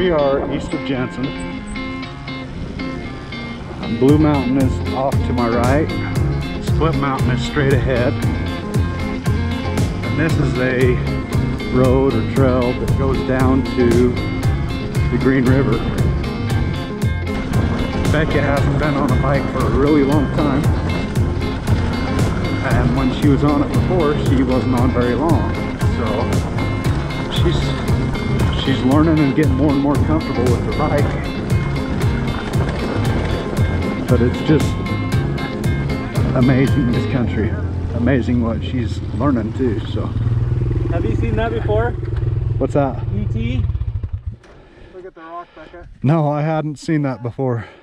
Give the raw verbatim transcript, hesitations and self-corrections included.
we are east of Jensen. Blue Mountain is off to my right. Split Mountain is straight ahead. And this is a road or trail that goes down to the Green River. Becca hasn't been on a bike for a really long time. And when she was on it before, she wasn't on very long. So she's she's learning and getting more and more comfortable with her bike. But it's just amazing, this country. Amazing what she's learning too, so. Have you seen that before? What's that? E T? Look at the rock, Becca. No, I hadn't seen that before.